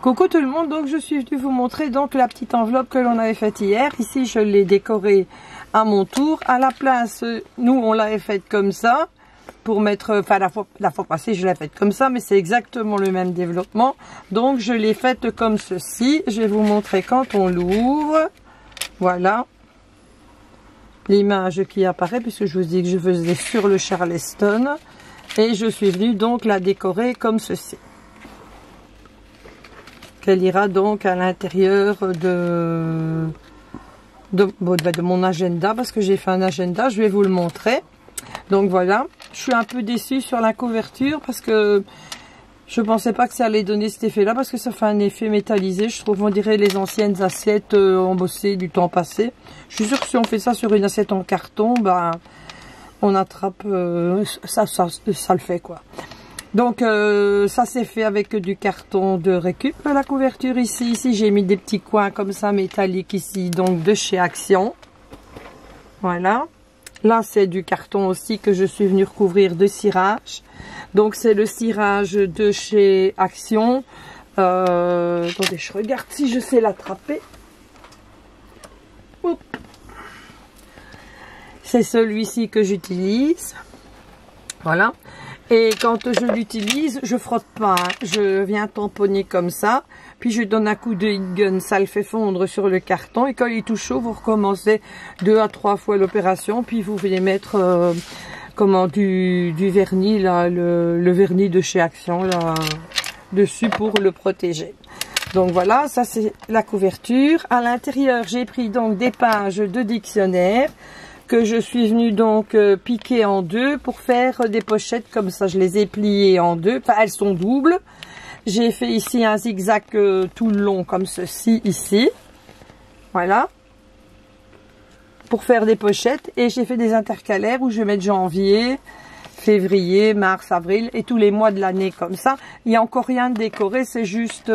Coucou tout le monde, donc je suis venue vous montrer donc la petite enveloppe que l'on avait faite hier. Ici je l'ai décorée à mon tour. À la place, nous on l'avait faite comme ça pour mettre, enfin la fois passée je l'ai faite comme ça, mais c'est exactement le même développement. Donc je l'ai faite comme ceci. Je vais vous montrer quand on l'ouvre. Voilà l'image qui apparaît puisque je vous dis que je faisais sur le Charleston et je suis venue donc la décorer comme ceci. Elle ira donc à l'intérieur de mon agenda parce que j'ai fait un agenda, je vais vous le montrer. Donc voilà, je suis un peu déçue sur la couverture parce que je pensais pas que ça allait donner cet effet là parce que ça fait un effet métallisé, je trouve. On dirait les anciennes assiettes embossées du temps passé. Je suis sûre que si on fait ça sur une assiette en carton, ben on attrape, ça le fait quoi. Donc ça c'est fait avec du carton de récup, la couverture ici j'ai mis des petits coins comme ça métalliques ici, donc de chez Action. Voilà, là c'est du carton aussi que je suis venue recouvrir de cirage. Donc c'est le cirage de chez Action. Attendez, je regarde si je sais l'attraper. C'est celui-ci que j'utilise. Voilà. Et quand je l'utilise, je frotte pas, hein. Je viens tamponner comme ça, puis je donne un coup de heat gun, ça le fait fondre sur le carton, et quand il est tout chaud, vous recommencez 2 à 3 fois l'opération, puis vous venez mettre du vernis, là, le vernis de chez Action, là, dessus pour le protéger. Donc voilà, ça c'est la couverture. À l'intérieur, j'ai pris donc des pages de dictionnaire, que je suis venue donc piquer en deux pour faire des pochettes comme ça. Je les ai pliées en deux, enfin elles sont doubles. J'ai fait ici un zigzag tout le long comme ceci ici. Voilà. Pour faire des pochettes. Et j'ai fait des intercalaires où je vais mettre janvier, février, mars, avril et tous les mois de l'année comme ça. Il n'y a encore rien de décoré, c'est juste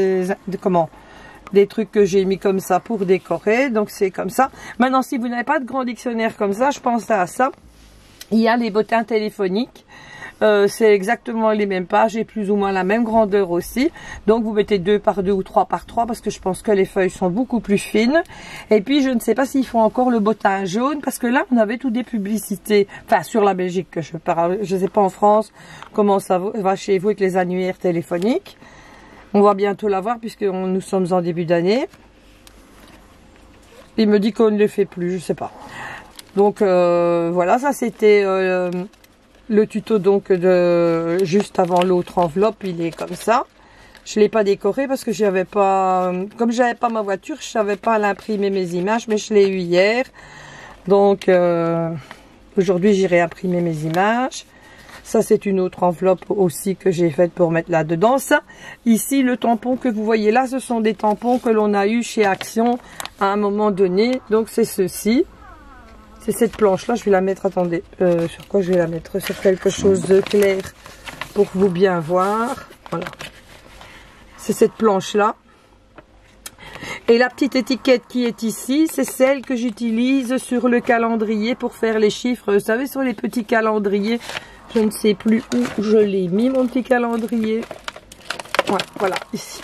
des trucs que j'ai mis comme ça pour décorer, donc c'est comme ça. Maintenant, si vous n'avez pas de grand dictionnaire comme ça, je pense à ça. Il y a les bottins téléphoniques. C'est exactement les mêmes pages et plus ou moins la même grandeur aussi. Donc vous mettez 2 par 2 ou 3 par 3 parce que je pense que les feuilles sont beaucoup plus fines. Et puis je ne sais pas s'ils font encore le bottin jaune parce que là on avait toutes des publicités. Enfin sur la Belgique que je parle. Je ne sais pas en France comment ça va chez vous avec les annuaires téléphoniques. On va bientôt l'avoir puisque nous sommes en début d'année. Il me dit qu'on ne le fait plus, je sais pas. Donc voilà, ça c'était le tuto donc de juste avant l'autre enveloppe. Il est comme ça. Je l'ai pas décoré parce que j'avais pas, comme j'avais pas ma voiture, je savais pas l'imprimer mes images, mais je l'ai eu hier. Donc aujourd'hui j'irai imprimer mes images. Ça, c'est une autre enveloppe aussi que j'ai faite pour mettre là-dedans. Ça, ici, le tampon que vous voyez là, ce sont des tampons que l'on a eu chez Action à un moment donné. Donc, c'est ceci. C'est cette planche-là. Je vais la mettre, attendez, sur quoi je vais la mettre? Sur quelque chose de clair pour vous bien voir. Voilà. C'est cette planche-là. Et la petite étiquette qui est ici, c'est celle que j'utilise sur le calendrier pour faire les chiffres. Vous savez, sur les petits calendriers. Je ne sais plus où je l'ai mis, mon petit calendrier. Ouais, voilà, ici.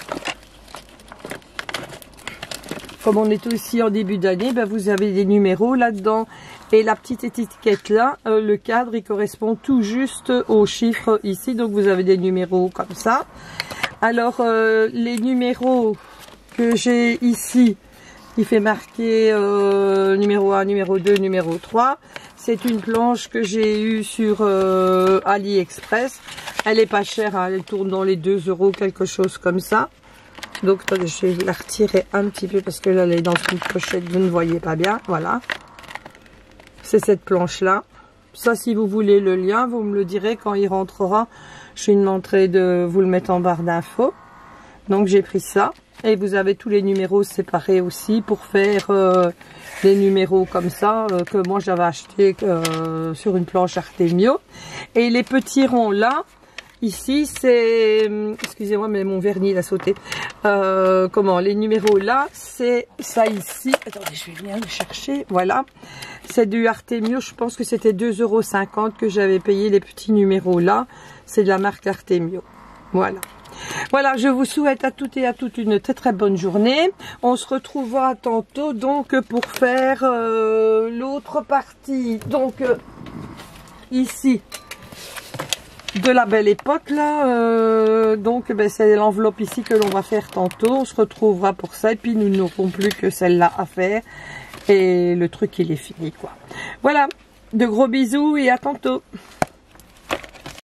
Comme on est aussi en début d'année, ben vous avez des numéros là-dedans. Et la petite étiquette là, le cadre, il correspond tout juste aux chiffres ici. Donc vous avez des numéros comme ça. Alors, les numéros que j'ai ici, il fait marquer numéro 1, numéro 2, numéro 3. C'est une planche que j'ai eue sur AliExpress. Elle est pas chère, hein, elle tourne dans les 2 €, quelque chose comme ça. Donc attendez, je vais la retirer un petit peu parce que là elle est dans une pochette, vous ne voyez pas bien. Voilà. C'est cette planche-là. Ça, si vous voulez le lien, vous me le direz quand il rentrera. Je demanderai de vous le mettre en barre d'infos. Donc j'ai pris ça. Et vous avez tous les numéros séparés aussi pour faire les numéros comme ça que moi j'avais acheté sur une planche Artemio. Et les petits ronds là, ici c'est, excusez-moi mais mon vernis il a sauté. Les numéros là, c'est ça ici. Attendez, je vais venir le chercher. Voilà, c'est du Artemio. Je pense que c'était 2,50 € que j'avais payé les petits numéros là. C'est de la marque Artemio. Voilà. Voilà, je vous souhaite à toutes et à toutes une très très bonne journée. On se retrouvera tantôt donc pour faire l'autre partie. Donc ici de la belle époque là, donc ben, c'est l'enveloppe ici que l'on va faire tantôt. On se retrouvera pour ça et puis nous n'aurons plus que celle-là à faire et le truc il est fini quoi. Voilà, de gros bisous et à tantôt.